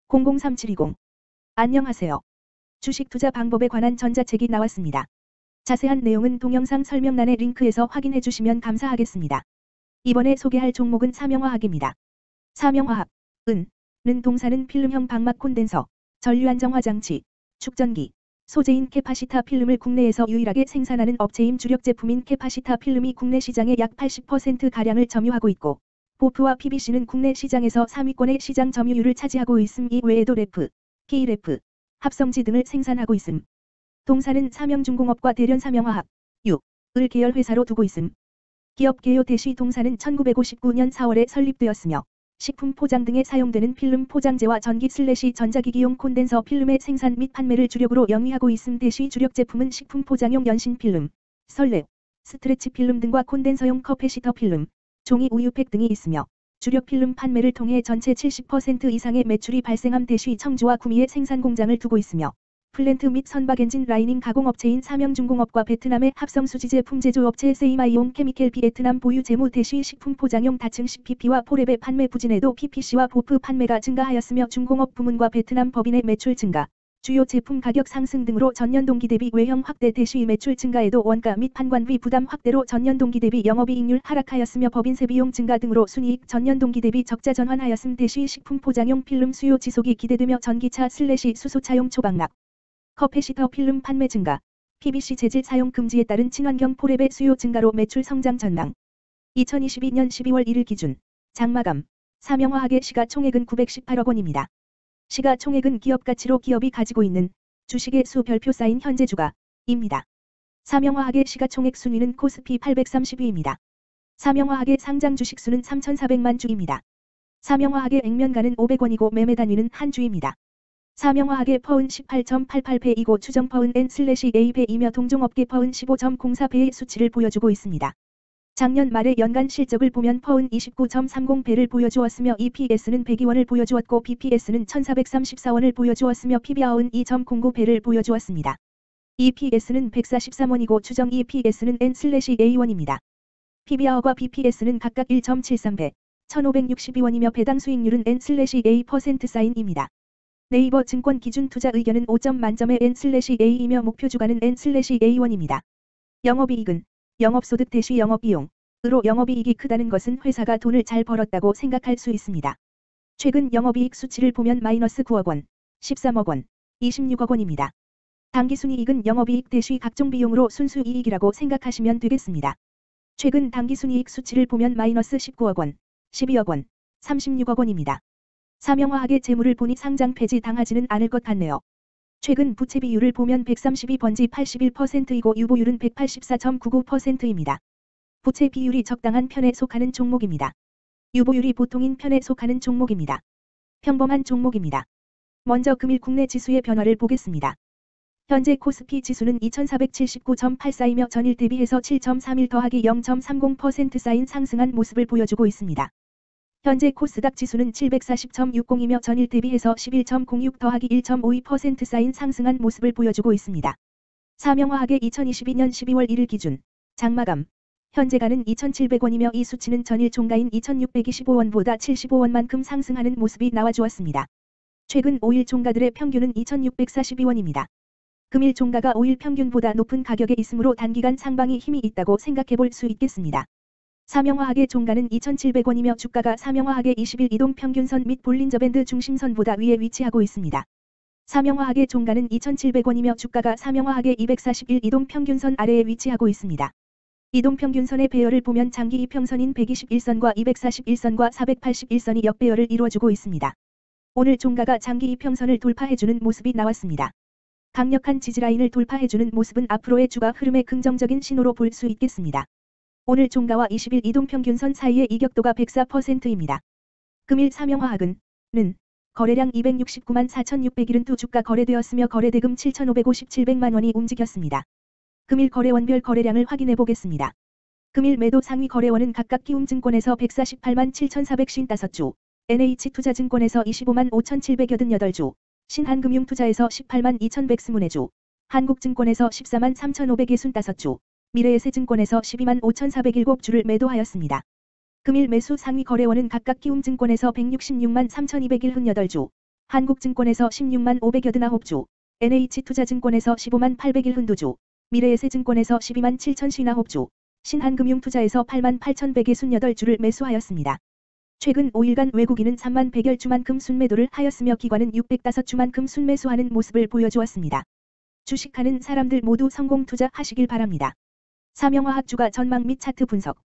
003720. 안녕하세요. 주식 투자 방법에 관한 전자책이 나왔습니다. 자세한 내용은 동영상 설명란의 링크에서 확인해 주시면 감사하겠습니다. 이번에 소개할 종목은 삼영화학입니다. 삼영화학은 동사는 필름형 방막 콘덴서, 전류 안정화 장치, 축전기, 소재인 캐파시타 필름을 국내에서 유일하게 생산하는 업체임 주력 제품인 캐파시타 필름이 국내 시장의 약 80%가량을 점유하고 있고, 보프와 PBC는 국내 시장에서 3위권의 시장 점유율을 차지하고 있음. 이 외에도 래프, K래프, 합성지 등을 생산하고 있음. 동사는 삼영중공업과 대련 삼영화학, 을 계열 회사로 두고 있음. 기업 개요 대시 동사는 1959년 4월에 설립되었으며, 식품 포장 등에 사용되는 필름 포장재와 전기/전자기기용 콘덴서 필름의 생산 및 판매를 주력으로 영위하고 있음. 대시 주력 제품은 식품 포장용 연신 필름, 설랩, 스트레치 필름 등과 콘덴서용 커패시터 필름, 종이 우유팩 등이 있으며, 주력 필름 판매를 통해 전체 70% 이상의 매출이 발생함. 대시 청주와 구미에 생산 공장을 두고 있으며, 플랜트 및 선박 엔진 라이닝 가공업체인 삼영중공업과 베트남의 합성수지제 품제조업체 세이마이온 케미켈 비에트남 보유 재무. 대시 식품 포장용 다층 CPP와 포랩의 판매 부진에도 PPC와 보프 판매가 증가하였으며, 중공업 부문과 베트남 법인의 매출 증가, 주요 제품 가격 상승 등으로 전년 동기 대비 외형 확대. 대시 매출 증가에도 원가 및 판관비 부담 확대로 전년 동기 대비 영업이익률 하락하였으며, 법인세 비용 증가 등으로 순이익 전년 동기 대비 적자 전환하였음. 대시 식품 포장용 필름 수요 지속이 기대되며, 전기차/수소차용 초박납, 커패시터 필름 판매 증가, PBC 재질 사용 금지에 따른 친환경 포랩의 수요 증가로 매출 성장 전망. 2022년 12월 1일 기준 장마감 삼영화학의 시가총액은 918억 원입니다. 시가총액은 기업가치로 기업이 가지고 있는 주식의 수 별표 쌓인 현재 주가입니다. 삼영화학의 시가총액 순위는 코스피 830위입니다. 삼영화학의 상장 주식수는 3,400만 주입니다. 삼영화학의 액면가는 500원이고 매매 단위는 한 주입니다. 삼영화학의 퍼은 18.88배이고 추정 퍼은 N/A배이며 동종업계 퍼은 15.04배의 수치를 보여주고 있습니다. 작년 말의 연간 실적을 보면 퍼은 29.30배를 보여주었으며, EPS는 102원을 보여주었고 BPS는 1,434원을 보여주었으며, PBR은 2.09배를 보여주었습니다. EPS는 143원이고 추정 EPS는 N/A원입니다. PBR과 BPS는 각각 1.73배, 1,562원이며 배당 수익률은 N/A%입니다. 네이버 증권 기준 투자 의견은 5점 만점의 N/A이며 목표 주가는 N/A1입니다. 영업이익은 영업소득 대시 영업비용으로 영업이익이 크다는 것은 회사가 돈을 잘 벌었다고 생각할 수 있습니다. 최근 영업이익 수치를 보면 마이너스 9억 원, 13억 원, 26억 원입니다. 당기순이익은 영업이익 대시 각종 비용으로 순수이익이라고 생각하시면 되겠습니다. 최근 당기순이익 수치를 보면 마이너스 19억 원, 12억 원, 36억 원입니다. 삼영화학의 재물을 보니 상장 폐지 당하지는 않을 것 같네요. 최근 부채 비율을 보면 132번지 81%이고 유보율은 184.99%입니다. 부채 비율이 적당한 편에 속하는 종목입니다. 유보율이 보통인 편에 속하는 종목입니다. 평범한 종목입니다. 먼저 금일 국내 지수의 변화를 보겠습니다. 현재 코스피 지수는 2479.84이며 전일 대비해서 7.31 더하기 0.30% 쌓인 상승한 모습을 보여주고 있습니다. 현재 코스닥 지수는 740.60이며 전일 대비해서 11.06 더하기 1.52% 쌓인 상승한 모습을 보여주고 있습니다. 삼영화학의 2022년 12월 1일 기준 장마감 현재가는 2,700원이며 이 수치는 전일 종가인 2,625원보다 75원만큼 상승하는 모습이 나와주었습니다. 최근 5일 종가들의 평균은 2,642원입니다. 금일 종가가 5일 평균보다 높은 가격에 있으므로 단기간 상방이 힘이 있다고 생각해볼 수 있겠습니다. 삼영화학의 종가는 2,700원이며 주가가 삼영화학의 20일 이동평균선 및 볼린저밴드 중심선보다 위에 위치하고 있습니다. 삼영화학의 종가는 2,700원이며 주가가 삼영화학의 241 이동평균선 아래에 위치하고 있습니다. 이동평균선의 배열을 보면 장기 이평선인 121선과 241선과 481선이 역배열을 이루어주고 있습니다. 오늘 종가가 장기 이평선을 돌파해주는 모습이 나왔습니다. 강력한 지지라인을 돌파해주는 모습은 앞으로의 주가 흐름의 긍정적인 신호로 볼 수 있겠습니다. 오늘 종가와 20일 이동평균선 사이의 이격도가 104%입니다. 금일 삼영화학은 거래량 269만 4,672 주가 거래되었으며 거래대금 7,557백만 원이 움직였습니다. 금일 거래원별 거래량을 확인해 보겠습니다. 금일 매도 상위 거래원은 각각 키움증권에서 148만 7,455주, NH투자증권에서 25만 5,788주, 신한금융투자에서 18만 2,124주, 한국증권에서 14만 3,565주, 미래에셋증권에서 12만 5,407주를 매도하였습니다. 금일 매수 상위 거래원은 각각 키움증권에서 166만 3,218주, 한국증권에서 16만 589주, NH투자증권에서 15만 801흔두주, 미래에셋증권에서 12만 7,059주, 신한금융투자에서 8만 8,168주를 매수하였습니다. 최근 5일간 외국인은 3만 100여주만큼 순매도를 하였으며 기관은 605주만큼 순매수하는 모습을 보여주었습니다. 주식하는 사람들 모두 성공 투자하시길 바랍니다. 사명화학주가 전망 및 차트 분석